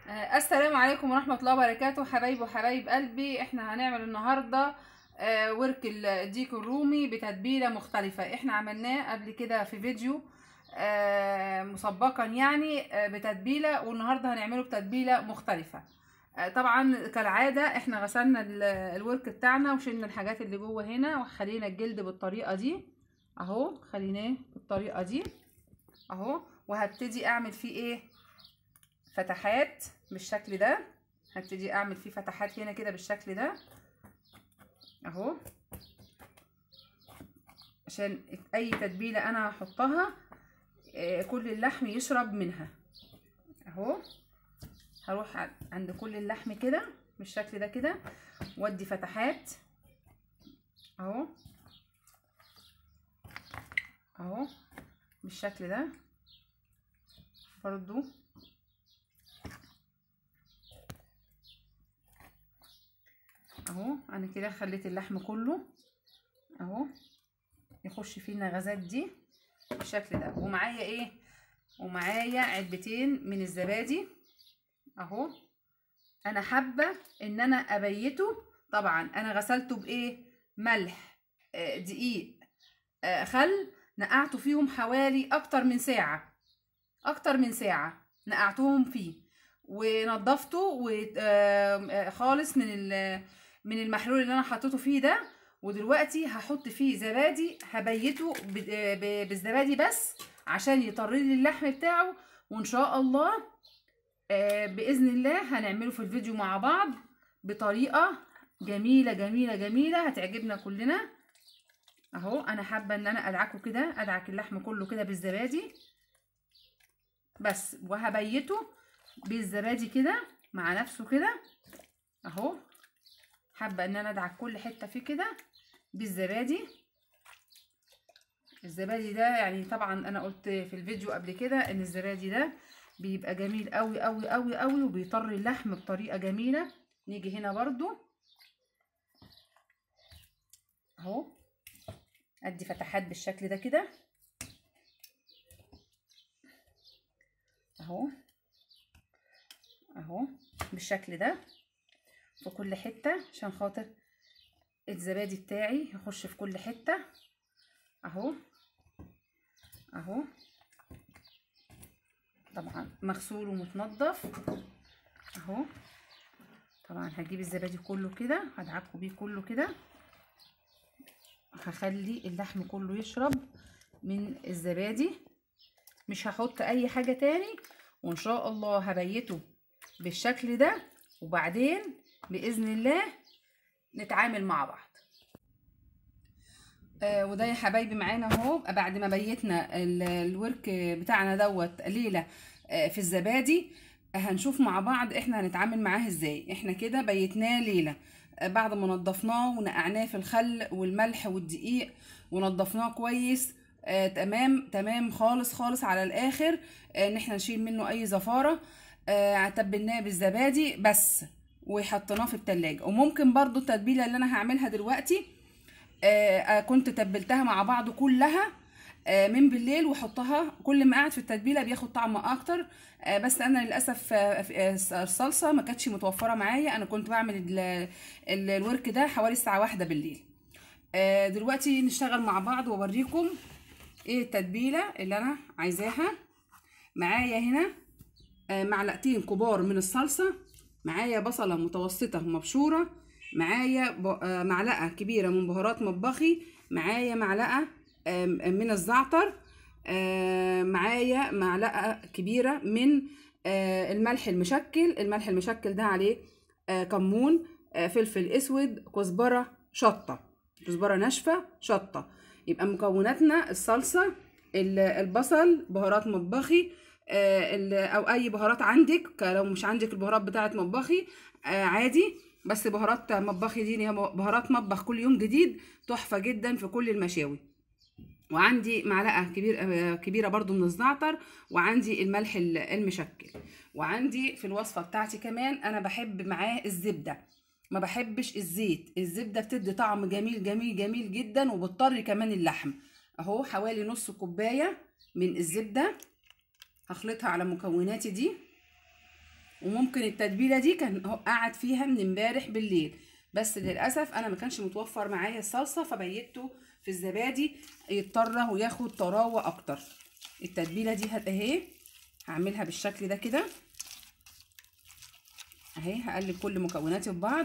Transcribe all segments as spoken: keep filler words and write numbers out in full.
آه، السلام عليكم ورحمة الله وبركاته. حبايب وحبايب قلبي، احنا هنعمل النهاردة آه، ورك الديك الرومي بتتبيلة مختلفة. احنا عملناه قبل كده في فيديو آه، مسبقا يعني آه، بتتبيلة، والنهاردة هنعمله بتتبيلة مختلفة. آه، طبعا كالعادة احنا غسلنا ال- الورك بتاعنا وشلنا الحاجات اللي جوه هنا، وخلينا الجلد بالطريقة دي اهو، خليناه بالطريقة دي اهو. وهبتدي اعمل فيه ايه، فتحات بالشكل ده. هبتدي اعمل فيه فتحات هنا كده بالشكل ده اهو، عشان اي تتبيله انا هحطها آه، كل اللحم يشرب منها اهو. هروح عند كل اللحم كده بالشكل ده كده، وادي فتحات اهو اهو بالشكل ده برضو اهو. انا كده خليت اللحم كله اهو يخش فيه النغزات دي بالشكل ده. ومعايا ايه، ومعايا علبتين من الزبادي اهو. انا حابه ان انا ابيته. طبعا انا غسلته بايه، ملح آه، دقيق آه، خل، نقعته فيهم حوالي اكتر من ساعه، اكتر من ساعه نقعتهم فيه، ونضفته خالص من من المحلول اللي انا حطيته فيه ده. ودلوقتي هحط فيه زبادي، هبيته بالزبادي بس عشان يطري لي اللحم بتاعه. وان شاء الله آه باذن الله هنعمله في الفيديو مع بعض بطريقه جميله جميله جميله هتعجبنا كلنا اهو. انا حابه ان انا ادعكه كده، ادعك اللحم كله كده بالزبادي بس، وهبيته بالزبادي كده مع نفسه كده اهو. حابه ان انا ادعك كل حته فيه كده بالزبادي. الزبادي ده يعني طبعا انا قلت في الفيديو قبل كده ان الزبادي ده بيبقى جميل قوي قوي قوي قوي، وبيطري اللحم بطريقه جميله. نيجي هنا برضو اهو، ادي فتحات بالشكل ده كده اهو اهو بالشكل ده في كل حته، عشان خاطر الزبادي بتاعي يخش في كل حته اهو اهو. طبعا مغسول ومتنضف اهو. طبعا هجيب الزبادي كله كده، هدعكه بيه كله كده، هخلي اللحم كله يشرب من الزبادي، مش هحط اي حاجه تاني. وان شاء الله هبيته بالشكل ده، وبعدين باذن الله نتعامل مع بعض. آه وده يا حبايبي معانا اهو، بعد ما بيتنا الورك بتاعنا دوت ليله آه في الزبادي. آه هنشوف مع بعض احنا هنتعامل معاه ازاي. احنا كده بيتناه ليله آه بعد ما نضفناه ونقعناه في الخل والملح والدقيق ونضفناه كويس آه تمام تمام خالص خالص على الاخر، آه ان احنا نشيل منه اي زفاره. آه تبلناه بالزبادي بس وحطيناه في التلاجة. وممكن برضو التتبيله اللي انا هعملها دلوقتي آه كنت تبلتها مع بعض كلها آه من بالليل، وحطها كل ما قعد في التتبيله بياخد طعم اكتر. آه بس انا للاسف آه الصلصه ما كانتش متوفره معايا. انا كنت بعمل ال ال الورك ده حوالي الساعه واحدة بالليل. آه دلوقتي نشتغل مع بعض واوريكم ايه التتبيله اللي انا عايزاها. معايا هنا آه معلقتين كبار من الصلصه، معايا بصله متوسطه مبشوره، معايا معلقه كبيره من بهارات مطبخي، معايا معلقه من الزعتر، معايا معلقه كبيره من الملح المشكل. الملح المشكل ده عليه كمون، فلفل اسود، كزبره، شطه، كزبره ناشفه، شطه. يبقى مكوناتنا الصلصه، البصل، بهارات مطبخي او اي بهارات عندك. لو مش عندك البهارات بتاعه مطبخي عادي، بس بهارات مطبخي دي هي بهارات مطبخ كل يوم جديد، تحفه جدا في كل المشاوي. وعندي معلقه كبيره كبيره برضو من الزعتر، وعندي الملح المشكل. وعندي في الوصفه بتاعتي كمان انا بحب معاه الزبده، ما بحبش الزيت. الزبده بتدي طعم جميل جميل جميل جدا، وبتطري كمان اللحم اهو. حوالي نص كوبايه من الزبده هخلطها على مكوناتي دي وممكن التتبيله دي كان هو قعد فيها من امبارح بالليل، بس للاسف انا ما كانش متوفر معايا الصلصه فبيته في الزبادي يضطر وياخد طراوه اكتر. التتبيله دي اهي هعملها بالشكل ده كده اهي، هقلب كل مكوناتي ببعض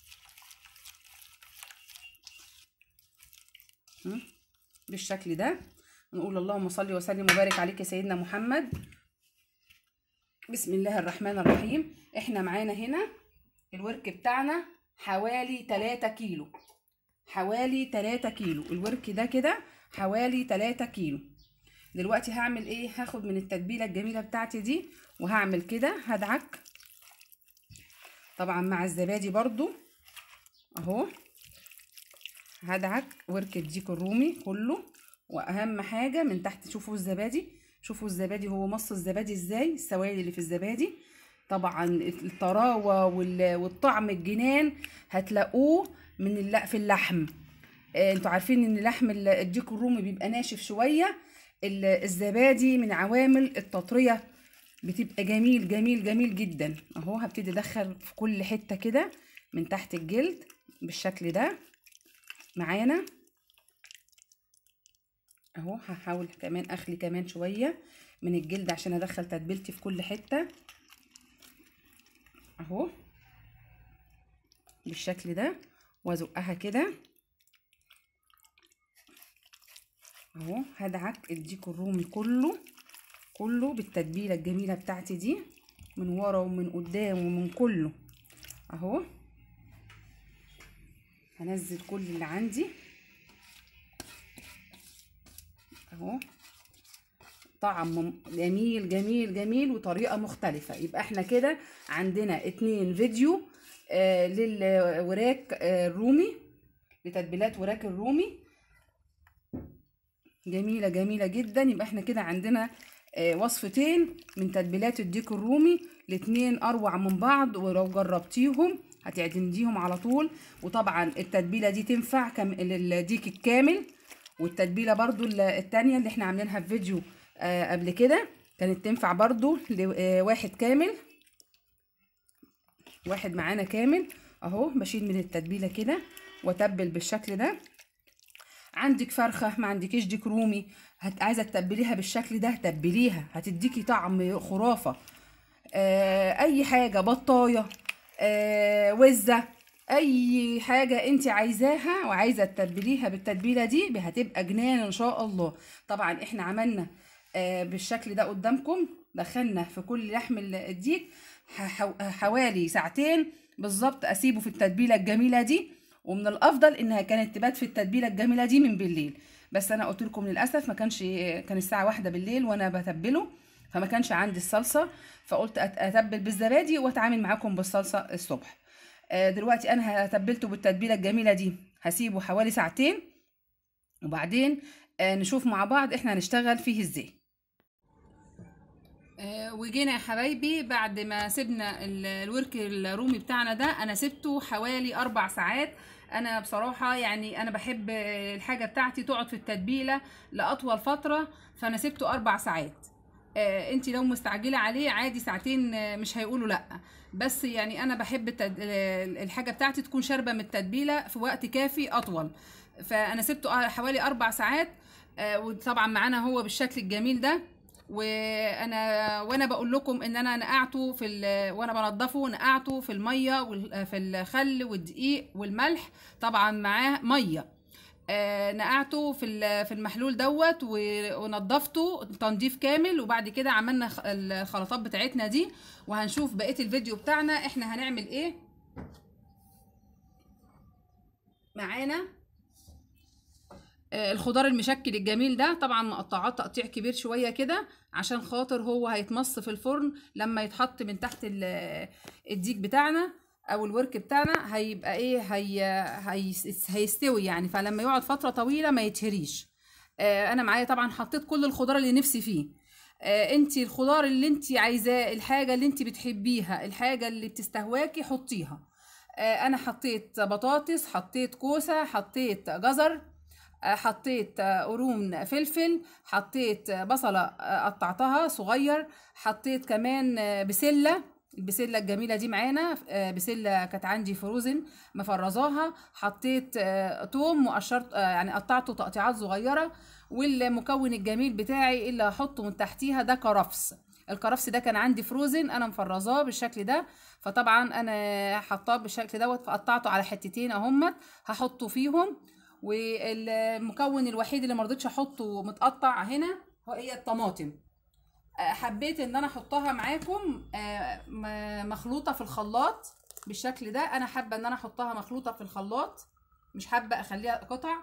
بالشكل ده. نقول اللهم صل وسلم وبارك عليك يا سيدنا محمد. بسم الله الرحمن الرحيم. احنا معانا هنا الورك بتاعنا حوالي تلاتة كيلو، حوالي تلاتة كيلو الورك ده كده، حوالي تلاتة كيلو. دلوقتي هعمل ايه؟ هاخد من التتبيله الجميله بتاعتي دي وهعمل كده، هدعك طبعا مع الزبادي برضو اهو، هدعك ورك الديك الرومي كله. واهم حاجه من تحت، شوفوا الزبادي، شوفوا الزبادي هو مص الزبادي ازاي، السوائل اللي في الزبادي طبعا الطراوه والطعم الجنان هتلاقوه من في اللحم. آه انتوا عارفين ان لحم الديك الرومي بيبقى ناشف شويه، الزبادي من عوامل التطريه بتبقى جميل جميل جميل جدا اهو. هبتدي ادخل في كل حته كده من تحت الجلد بالشكل ده معانا اهو. هحاول كمان اخلي كمان شويه من الجلد عشان ادخل تتبيلتي في كل حته اهو بالشكل ده، وازقها كده اهو. هدعك الديك الرومي كله كله بالتتبيله الجميله بتاعتي دي من ورا ومن قدام ومن كله اهو. هنزل كل اللي عندي اهو. طعم جميل جميل جميل وطريقه مختلفه. يبقى احنا كده عندنا اتنين فيديو آه للوراك آه الرومي، لتتبيلات وراك الرومي جميله جميله جدا. يبقى احنا كده عندنا آه وصفتين من تتبيلات الديك الرومي، الاتنين اروع من بعض، ولو جربتيهم هتعتمديهم على طول. وطبعا التتبيله دي تنفع كم للديك الكامل، والتتبيله برضو التانية اللي احنا عاملينها في فيديو آه قبل كده كانت تنفع برضو لواحد كامل، واحد معانا كامل اهو. بشيل من التتبيله كده واتبل بالشكل ده. عندك فرخه ما عندكيش ديك رومي عايزه تتبليها بالشكل ده تبليها، هتديكي طعم خرافه. آه اي حاجه، بطايه آه وزه، اي حاجه انت عايزاها وعايزه تتبليها بالتتبيله دي هتبقى جنان ان شاء الله. طبعا احنا عملنا آه بالشكل ده قدامكم، دخلنا في كل لحم الديك حوالي ساعتين بالظبط اسيبه في التتبيله الجميله دي. ومن الافضل انها كانت تبات في التتبيله الجميله دي من بالليل، بس انا قلت لكم للاسف ما كانش، كان الساعه واحدة بالليل وانا بتبله فما كانش عندي الصلصه، فقلت اتبل بالزبادي واتعامل معاكم بالصلصه الصبح. دلوقتي انا تبلته بالتتبيله الجميله دي، هسيبه حوالي ساعتين وبعدين نشوف مع بعض احنا هنشتغل فيه ازاي. وجينا يا حبايبي بعد ما سيبنا الورك الرومي بتاعنا ده، انا سبته حوالي اربع ساعات. انا بصراحه يعني انا بحب الحاجه بتاعتي تقعد في التتبيله لاطول فتره، فانا سبته اربع ساعات. آه انت لو مستعجله عليه عادي ساعتين آه مش هيقولوا لا، بس يعني انا بحب التد... الحاجه بتاعتي تكون شاربه من التتبيله في وقت كافي اطول، فانا سبته حوالي اربع ساعات. آه وطبعا معانا هو بالشكل الجميل ده. وانا وانا بقول لكم ان انا نقعته في وانا بنضفه نقعته في الميه وفي الخل والدقيق والملح، طبعا معاه ميه. آه نقعته في في المحلول دوت ونضفته تنظيف كامل، وبعد كده عملنا الخلطات بتاعتنا دي. وهنشوف بقيه الفيديو بتاعنا احنا هنعمل ايه. معانا آه الخضار المشكل الجميل ده، طبعا مقطعاه تقطيع كبير شويه كده عشان خاطر هو هيتمص في الفرن لما يتحط من تحت الديك بتاعنا او الورك بتاعنا، هيبقى ايه هي هي هيستوي يعني، فلما يقعد فتره طويله ما يتهريش. آه انا معايا طبعا حطيت كل الخضار اللي نفسي فيه. آه انتي الخضار اللي انتي عايزاه، الحاجه اللي انتي بتحبيها، الحاجه اللي بتستهواكي حطيها. آه انا حطيت بطاطس، حطيت كوسه، حطيت جزر، حطيت قرون فلفل، حطيت بصله قطعتها صغير، حطيت كمان بسله البسله الجميله دي معانا، بسله كانت عندي فروزن مفرزاها، حطيت توم وقشرت يعني قطعته تقطيعات صغيره. والمكون الجميل بتاعي اللي هحطه من تحتيها ده كرفس. الكرفس ده كان عندي فروزن انا مفرزاه بالشكل ده، فطبعا انا حطاه بالشكل دوت، فقطعته على حتتين اهمت هحطه فيهم. والمكون الوحيد اللي مرضتش احطه متقطع هنا هي الطماطم. حبيت ان انا احطها معاكم مخلوطه في الخلاط بالشكل ده. انا حابه ان انا احطها مخلوطه في الخلاط، مش حابه اخليها قطع.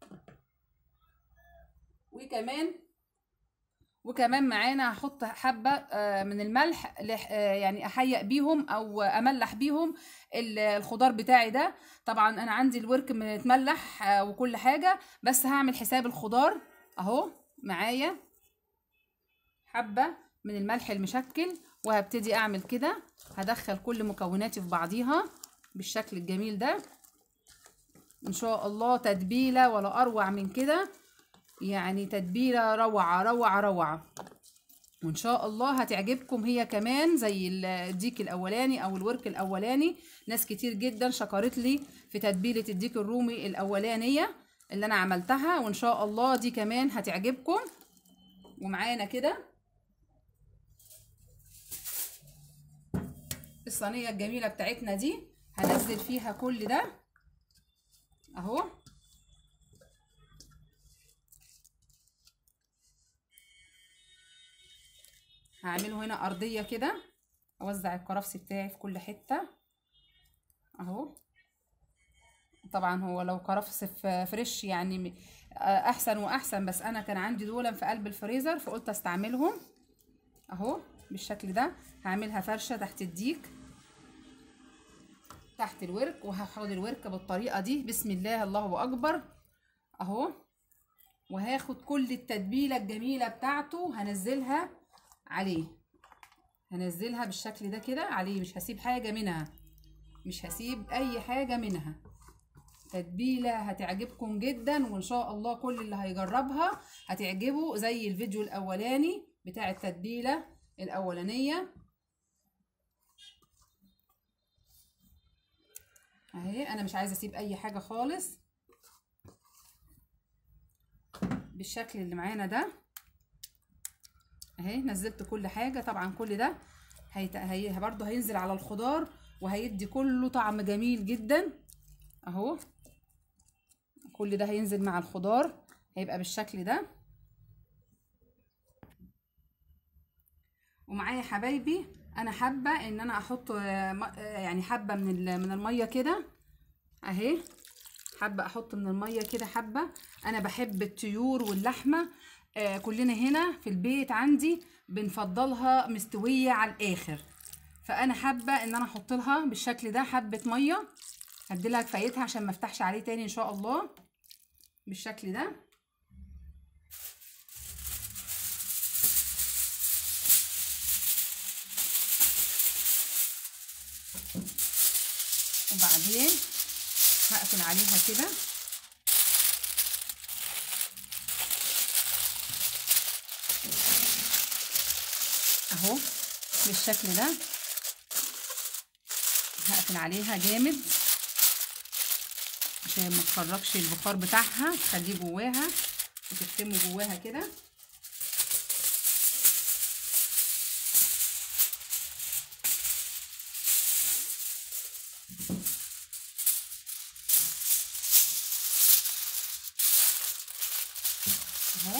وكمان وكمان معانا هحط حبه من الملح يعني احيق بيهم او املح بيهم الخضار بتاعي ده. طبعا انا عندي الورك متملح وكل حاجه، بس هعمل حساب الخضار اهو معايا حبه من الملح المشكل، وهبتدي اعمل كده. هدخل كل مكوناتي في بعضيها بالشكل الجميل ده ان شاء الله. تتبيله ولا اروع من كده، يعني تتبيله روعه روعه روعه، وان شاء الله هتعجبكم هي كمان زي الديك الاولاني او الورك الاولاني. ناس كتير جدا شكرت لي في تتبيله الديك الرومي الاولانيه اللي انا عملتها، وان شاء الله دي كمان هتعجبكم. ومعانا كده الصينيه الجميله بتاعتنا دي هنزل فيها كل ده اهو. هعمله هنا ارضيه كده، اوزع الكرفس بتاعي في كل حته اهو. طبعا هو لو كرفس فريش يعني احسن واحسن، بس انا كان عندي دول في قلب الفريزر فقلت استعملهم اهو بالشكل ده. هعملها فرشه تحت الديك تحت الورك، وهاخد الورك بالطريقه دي بسم الله الله اكبر اهو. وهاخد كل التتبيله الجميله بتاعته هنزلها عليه، هنزلها بالشكل ده كده عليه، مش هسيب حاجه منها، مش هسيب اي حاجه منها. تتبيله هتعجبكم جدا، وان شاء الله كل اللي هيجربها هتعجبه زي الفيديو الاولاني بتاع التتبيله الاولانيه اهي. انا مش عايزه اسيب اي حاجه خالص بالشكل اللي معانا ده اهي. نزلت كل حاجه، طبعا كل ده هيت... هي برضه هينزل على الخضار وهيدي كله طعم جميل جدا اهو. كل ده هينزل مع الخضار هيبقى بالشكل ده. ومعايا حبايبي انا حابه ان انا احط يعني حبه من من الميه كده اهي، حابه احط من الميه كده حبه. انا بحب الطيور واللحمه آه كلنا هنا في البيت عندي بنفضلها مستويه على الاخر، فانا حابه ان انا احط لها بالشكل ده حبه ميه. هديلها كفايتها عشان ما افتحش عليه تاني ان شاء الله بالشكل ده. وبعدين هقفل عليها كده اهو بالشكل ده. هقفل عليها جامد عشان ما تخرجش البخار بتاعها، تخليه جواها وتكتمه جواها كده اهو.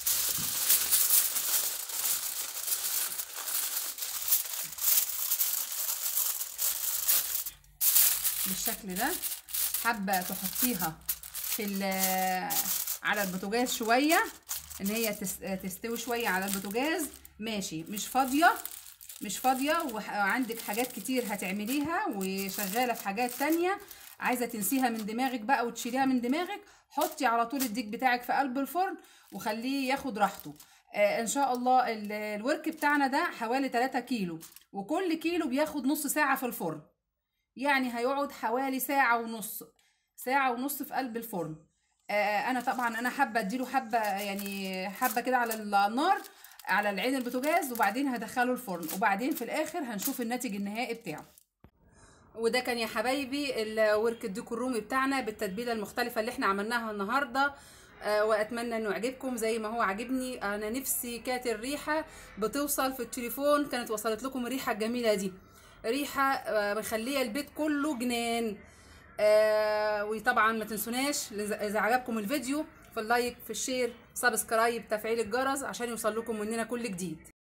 بالشكل ده. حابه تحطيها في على البوتاجاز شويه ان هي تستوي شويه على البوتاجاز ماشي. مش فاضيه مش فاضيه وعندك حاجات كتير هتعمليها وشغاله في حاجات تانية عايزه تنسيها من دماغك بقى وتشيليها من دماغك، حطي على طول الديك بتاعك في قلب الفرن وخليه ياخد راحته. آه ان شاء الله الورك بتاعنا ده حوالي تلاتة كيلو، وكل كيلو بياخد نص ساعه في الفرن، يعني هيقعد حوالي ساعه ونص ساعه ونص في قلب الفرن. آه انا طبعا انا حابه اديله حبه يعني حبه كده على النار على العين البوتاجاز، وبعدين هدخله الفرن، وبعدين في الاخر هنشوف الناتج النهائي بتاعه. وده كان يا حبايبي الورك الديك الرومي بتاعنا بالتتبيله المختلفه اللي احنا عملناها النهارده. آه واتمنى انه يعجبكم زي ما هو عجبني. انا نفسي كانت الريحه بتوصل في التليفون، كانت وصلت لكم الريحه الجميله دي، ريحه آه مخليه البيت كله جنان. آه وطبعا ما تنسوناش اذا عجبكم الفيديو في اللايك، في الشير، سبسكرايب، تفعيل الجرس عشان يوصل لكم مننا كل جديد.